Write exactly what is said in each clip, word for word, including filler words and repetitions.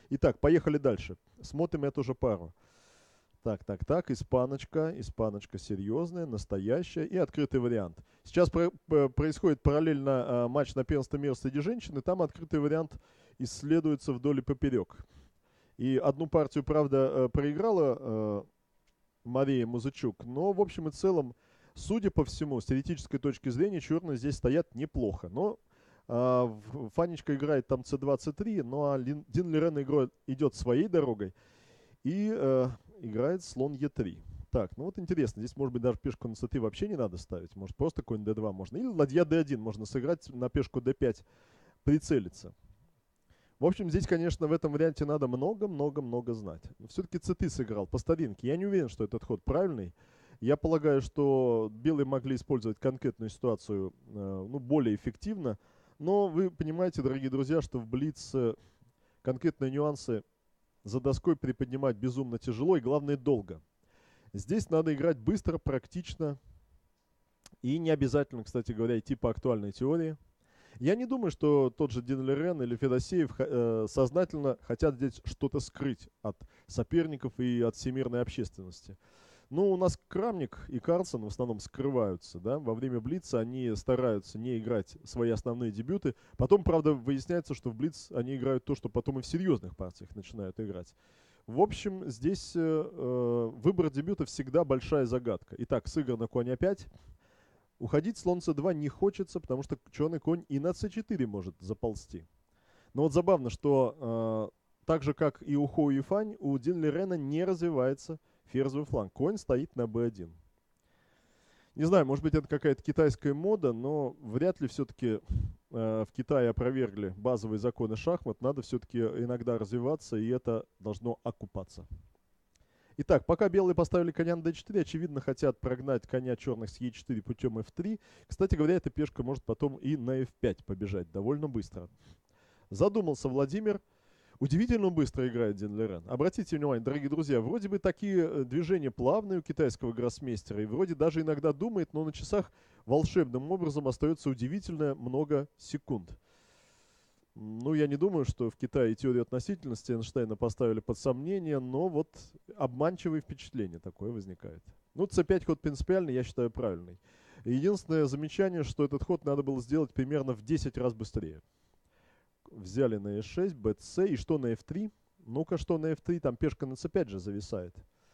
Итак, поехали дальше. Смотрим эту же пару. Так, так, так, испаночка, испаночка серьезная, настоящая и открытый вариант. Сейчас про- п- происходит параллельно а, матч на первенство мира среди женщин, и там открытый вариант исследуется вдоль и поперек. И одну партию, правда, э, проиграла э, Мария Музычук, но в общем и целом, судя по всему, с теоретической точки зрения, черные здесь стоят неплохо. Но а, в- Фанечка играет там цэ два, цэ три, ну а Лин- Дин Лерен играет, идет своей дорогой и э, играет слон е три. Так, ну вот интересно, здесь может быть даже пешку на цэ три вообще не надо ставить, может просто конь дэ два можно. Или ладья дэ один можно сыграть, на пешку дэ пять прицелиться. В общем, здесь, конечно, в этом варианте надо много-много-много знать. Но все-таки цэ три сыграл по старинке. Я не уверен, что этот ход правильный. Я полагаю, что белые могли использовать конкретную ситуацию э, ну, более эффективно. Но вы понимаете, дорогие друзья, что в Блиц э, конкретные нюансы за доской приподнимать безумно тяжело и, главное, долго. Здесь надо играть быстро, практично и не обязательно, кстати говоря, идти по актуальной теории. Я не думаю, что тот же Дин Лерен или Федосеев э, сознательно хотят здесь что-то скрыть от соперников и от всемирной общественности. Ну, у нас Крамник и Карлсон в основном скрываются, да, во время Блица они стараются не играть свои основные дебюты. Потом, правда, выясняется, что в Блиц они играют то, что потом и в серьезных партиях начинают играть. В общем, здесь э, э, выбор дебюта всегда большая загадка. Итак, сыграно конь а пять. Уходить слон цэ два не хочется, потому что черный конь и на цэ четыре может заползти. Но вот забавно, что э, так же, как и у Хоу Юфань, у Дин Лерена не развивается ферзовый фланг. Конь стоит на бэ один. Не знаю, может быть, это какая-то китайская мода, но вряд ли все-таки э, в Китае опровергли базовые законы шахмат. Надо все-таки иногда развиваться, и это должно окупаться. Итак, пока белые поставили коня на дэ четыре, очевидно, хотят прогнать коня черных с е четыре путем эф три. Кстати говоря, эта пешка может потом и на эф пять побежать довольно быстро. Задумался Владимир. Удивительно быстро играет Дин Лерен. Обратите внимание, дорогие друзья, вроде бы такие э, движения плавные у китайского гроссмейстера, и вроде даже иногда думает, но на часах волшебным образом остается удивительно много секунд. Ну, я не думаю, что в Китае теорию относительности Эйнштейна поставили под сомнение, но вот обманчивое впечатление такое возникает. Ну, цэ пять ход принципиальный, я считаю, правильный. Единственное замечание, что этот ход надо было сделать примерно в десять раз быстрее. Взяли на э шесть, бэ цэ, и что на эф три? Ну-ка, что на эф три? Там пешка на цэ пять же зависает.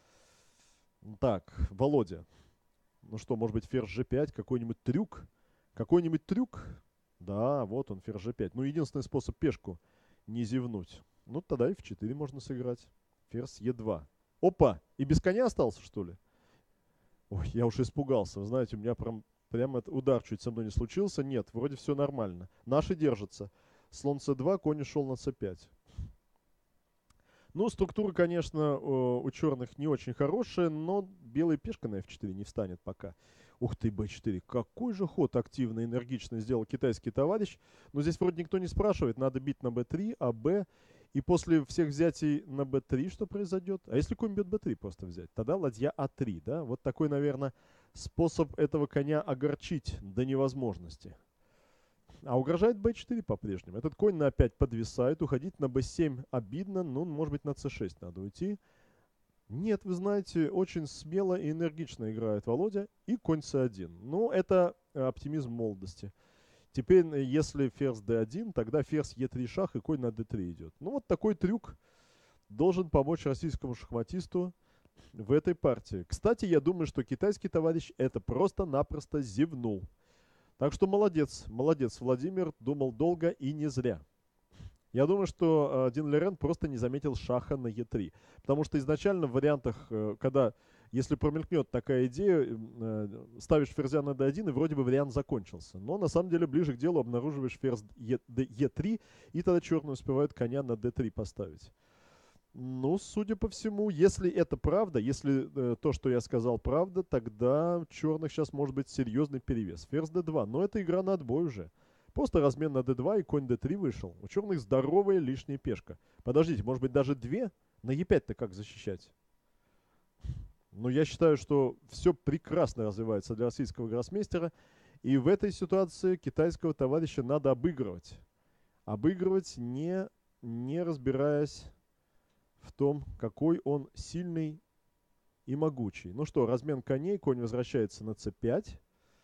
Так, Володя. Ну что, может быть, ферзь жэ пять, какой-нибудь трюк? Какой-нибудь трюк? Да, вот он, ферзь жэ пять. Ну, единственный способ пешку не зевнуть. Ну, тогда эф четыре можно сыграть. Ферзь е два. Опа! И без коня остался, что ли? Ой, я уж испугался. Вы знаете, у меня прям, прям этот удар чуть со мной не случился. Нет, вроде все нормально. Наши держатся. Слон цэ два, конь ушел на цэ пять. Ну, структура, конечно, у черных не очень хорошая, но белая пешка на эф четыре не встанет пока. Ух ты, бэ четыре. Какой же ход активно, энергично сделал китайский товарищ. Но здесь вроде никто не спрашивает. Надо бить на бэ три, а Б. И после всех взятий на бэ три что произойдет? А если конь бьет бэ три просто взять? Тогда ладья а три, да? Вот такой, наверное, способ этого коня огорчить до невозможности. А угрожает бэ четыре по-прежнему. Этот конь на пять подвисает. Уходить на бэ семь обидно. Ну, может быть, на цэ шесть надо уйти. Нет, вы знаете, очень смело и энергично играет Володя. И конь цэ один. Ну, это оптимизм молодости. Теперь, если ферзь дэ один, тогда ферзь е три шах и конь на дэ три идет. Ну, вот такой трюк должен помочь российскому шахматисту в этой партии. Кстати, я думаю, что китайский товарищ это просто-напросто зевнул. Так что молодец, молодец, Владимир думал долго и не зря. Я думаю, что э, Дин Лерен просто не заметил шаха на е три. Потому что изначально в вариантах, э, когда, если промелькнет такая идея, э, ставишь ферзя на дэ один, и вроде бы вариант закончился. Но на самом деле ближе к делу обнаруживаешь ферзь е три, и тогда черные успевают коня на дэ три поставить. Ну, судя по всему, если это правда, если э, то, что я сказал, правда, тогда у черных сейчас может быть серьезный перевес. Ферзь дэ два, но это игра на отбой уже. Просто размен на дэ два и конь дэ три вышел. У черных здоровая лишняя пешка. Подождите, может быть даже две? На е пять-то как защищать? Но я считаю, что все прекрасно развивается для российского гроссмейстера. И в этой ситуации китайского товарища надо обыгрывать. Обыгрывать, не, не разбираясь в том, какой он сильный и могучий. Ну что, размен коней, конь возвращается на цэ пять.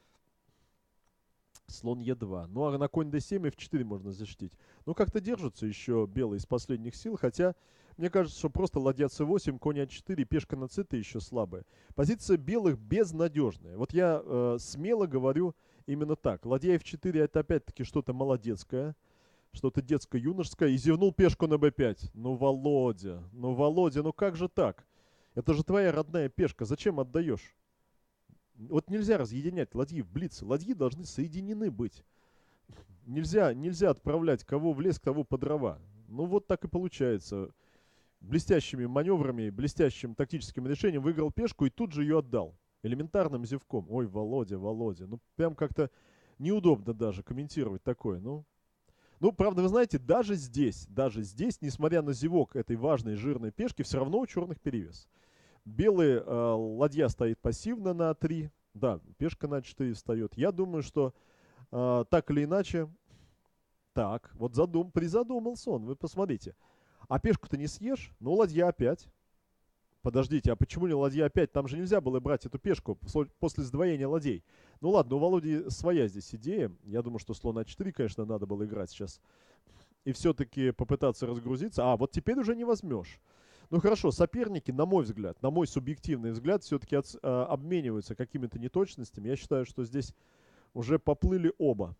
Слон е два. Ну а на конь дэ семь эф четыре можно защитить. Ну как-то держатся еще белые из последних сил, хотя мне кажется, что просто ладья цэ восемь, конь а четыре, пешка на цэ-то еще слабая. Позиция белых безнадежная. Вот я э, смело говорю именно так. Ладья эф четыре это опять-таки что-то молодецкое, что-то детско-юношеское. И зевнул пешку на бэ пять. Ну Володя, ну Володя, ну как же так? Это же твоя родная пешка, зачем отдаешь? Вот нельзя разъединять ладьи в блице. Ладьи должны соединены быть. Нельзя, нельзя отправлять кого в лес, кого по дрова. Ну вот так и получается. Блестящими маневрами, блестящим тактическим решением выиграл пешку и тут же ее отдал. Элементарным зевком. Ой, Володя, Володя. Ну прям как-то неудобно даже комментировать такое. Ну, ну, правда, вы знаете, даже здесь, даже здесь, несмотря на зевок этой важной жирной пешки, все равно у черных перевес. Белые э, ладья стоит пассивно на три. Да, пешка на четыре встает. Я думаю, что э, так или иначе... Так, вот задум, призадумался он, вы посмотрите. А пешку-то не съешь? Ну, ладья опять. Подождите, а почему не ладья опять? Там же нельзя было брать эту пешку после сдвоения ладей. Ну ладно, у Володи своя здесь идея. Я думаю, что слон а четыре, конечно, надо было играть сейчас. И все-таки попытаться разгрузиться. А, вот теперь уже не возьмешь. Ну хорошо, соперники, на мой взгляд, на мой субъективный взгляд, все-таки от, а, обмениваются какими-то неточностями. Я считаю, что здесь уже поплыли оба.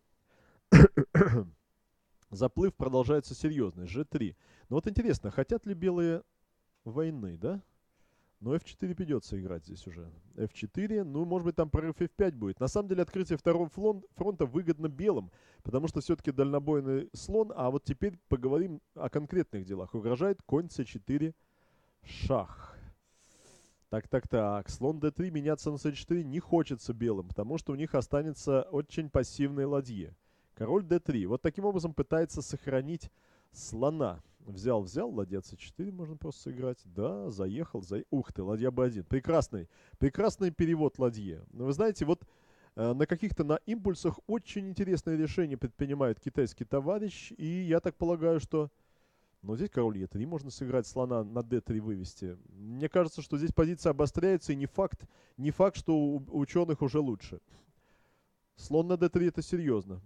Заплыв продолжается серьезный. жэ три. Но вот интересно, хотят ли белые войны, да? Но эф четыре придется играть здесь уже. эф четыре, ну, может быть, там прорыв эф пять будет. На самом деле, открытие второго фронта выгодно белым, потому что все-таки дальнобойный слон. А вот теперь поговорим о конкретных делах. Угрожает конь цэ четыре, шах. Так, так, так. Слон дэ три меняться на цэ четыре не хочется белым, потому что у них останется очень пассивные ладьи. Король дэ три. Вот таким образом пытается сохранить слона. Взял, взял, ладья цэ четыре можно просто сыграть. Да, заехал, за... Ух ты, ладья бэ один. Прекрасный, прекрасный перевод ладьи. Но вы знаете, вот э, на каких-то на импульсах очень интересные решения предпринимает китайский товарищ. И я так полагаю, что... Но здесь король е три можно сыграть, слона на дэ три вывести. Мне кажется, что здесь позиция обостряется, и не факт, не факт, что у, у черных уже лучше. Слон на дэ три это серьезно.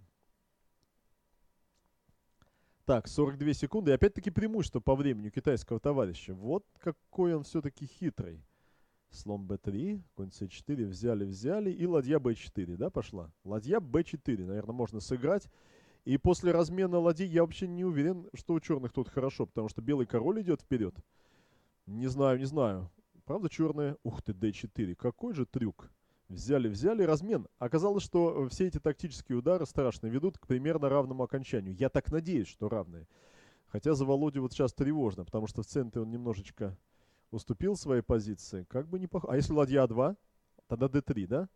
Так, сорок две секунды. И опять-таки преимущество по времени у китайского товарища. Вот какой он все-таки хитрый. Слон бэ три, конь цэ четыре, взяли, взяли. И ладья бэ четыре, да, пошла? Ладья бэ четыре, наверное, можно сыграть. И после размена ладьи я вообще не уверен, что у черных тут хорошо, потому что белый король идет вперед. Не знаю, не знаю. Правда черные? Ух ты, дэ четыре. Какой же трюк. Взяли, взяли, размен. Оказалось, что все эти тактические удары страшно ведут к примерно равному окончанию. Я так надеюсь, что равные. Хотя за Володю вот сейчас тревожно, потому что в центре он немножечко уступил своей позиции. Как бы не пох... А если ладья а два? Тогда дэ три, да?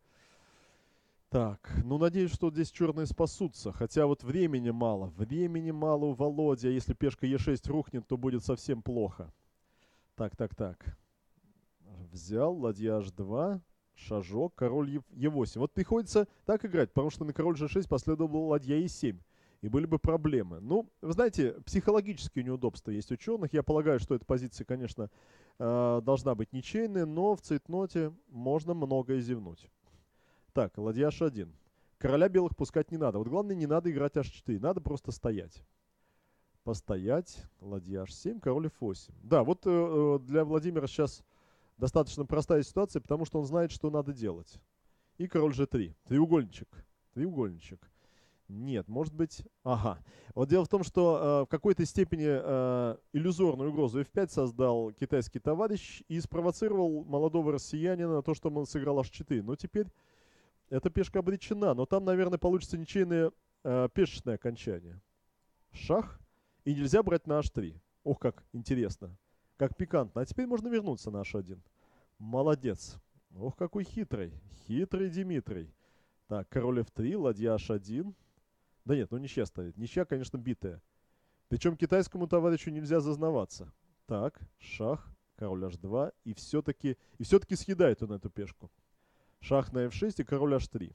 Так, ну надеюсь, что здесь черные спасутся. Хотя вот времени мало. Времени мало у Володи. А если пешка е шесть рухнет, то будет совсем плохо. Так, так, так. Взял, ладья аш два. Шажок, король е восемь. Вот приходится так играть, потому что на король же шесть последовала ладья е семь. И были бы проблемы. Ну, вы знаете, психологические неудобства есть у черных. Я полагаю, что эта позиция, конечно, э, должна быть ничейной, но в цейтноте можно многое зевнуть. Так, ладья аш один. Короля белых пускать не надо. Вот главное, не надо играть аш четыре. Надо просто стоять. Постоять. Ладья аш семь, король эф восемь. Да, вот э, для Владимира сейчас... достаточно простая ситуация, потому что он знает, что надо делать. И король же три. Треугольничек. Треугольничек. Нет, может быть... Ага. Вот дело в том, что э, в какой-то степени э, иллюзорную угрозу эф пять создал китайский товарищ и спровоцировал молодого россиянина на то, что он сыграл аш четыре. Но теперь эта пешка обречена. Но там, наверное, получится ничейное э, пешечное окончание. Шах. И нельзя брать на аш три. Ох, как интересно. Как пикантно. А теперь можно вернуться на аш один. Молодец. Ох, какой хитрый. Хитрый Дмитрий. Так, король эф три, ладья аш один. Да нет, ну ничья стоит. Ничья, конечно, битая. Причем китайскому товарищу нельзя зазнаваться. Так, шах, король аш два. И все-таки и все-таки съедает он эту пешку. Шах на эф шесть и король аш три.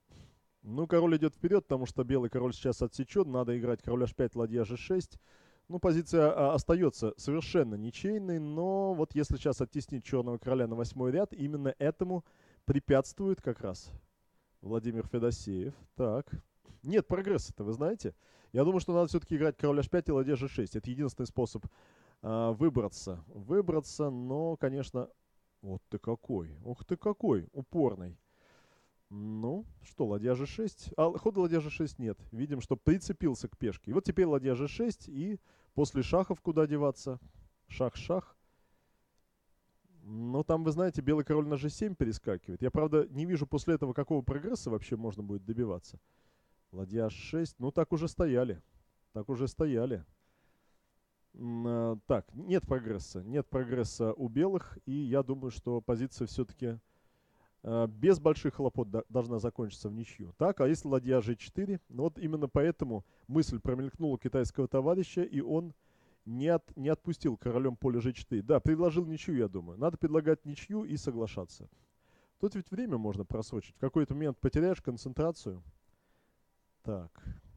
Ну, король идет вперед, потому что белый король сейчас отсечен. Надо играть король аш пять, ладья же шесть. Ну, позиция а, остается совершенно ничейной, но вот если сейчас оттеснить черного короля на восьмой ряд, именно этому препятствует как раз Владимир Федосеев. Так. Нет прогресса-то, вы знаете. Я думаю, что надо все-таки играть король эйч пять и ладья же шесть. Это единственный способ а, выбраться. Выбраться, но, конечно... Вот ты какой. Ух ты какой. Упорный. Ну, что, ладья же шесть? А хода ладья же шесть нет. Видим, что прицепился к пешке. И вот теперь ладья же шесть. И после шахов куда деваться? Шах-шах. Ну, там, вы знаете, белый король на же семь перескакивает. Я, правда, не вижу после этого, какого прогресса вообще можно будет добиваться. Ладья шесть. Ну, так уже стояли. Так уже стояли. А, так, нет прогресса. Нет прогресса у белых. И я думаю, что позиция все-таки а, без больших хлопот до, должна закончиться в ничью. Так, а если ладья же четыре? Ну, вот именно поэтому мысль промелькнула китайского товарища, и он не, от, не отпустил королем поле же четыре. Да, предложил ничью, я думаю. Надо предлагать ничью и соглашаться. Тут ведь время можно просрочить. В какой-то момент потеряешь концентрацию. Так.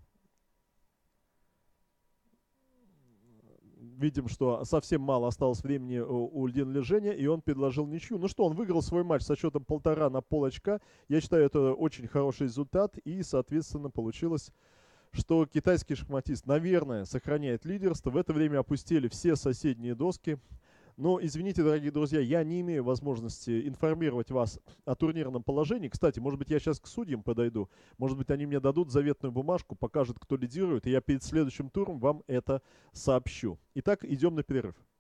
Видим, что совсем мало осталось времени у, у Льдин Лежения, и он предложил ничью. Ну что, он выиграл свой матч со счетом полтора на пол очка. Я считаю, это очень хороший результат, и, соответственно, получилось, что китайский шахматист, наверное, сохраняет лидерство. В это время опустили все соседние доски. Но, извините, дорогие друзья, я не имею возможности информировать вас о турнирном положении. Кстати, может быть, я сейчас к судьям подойду. Может быть, они мне дадут заветную бумажку, покажут, кто лидирует, и я перед следующим туром вам это сообщу. Итак, идем на перерыв.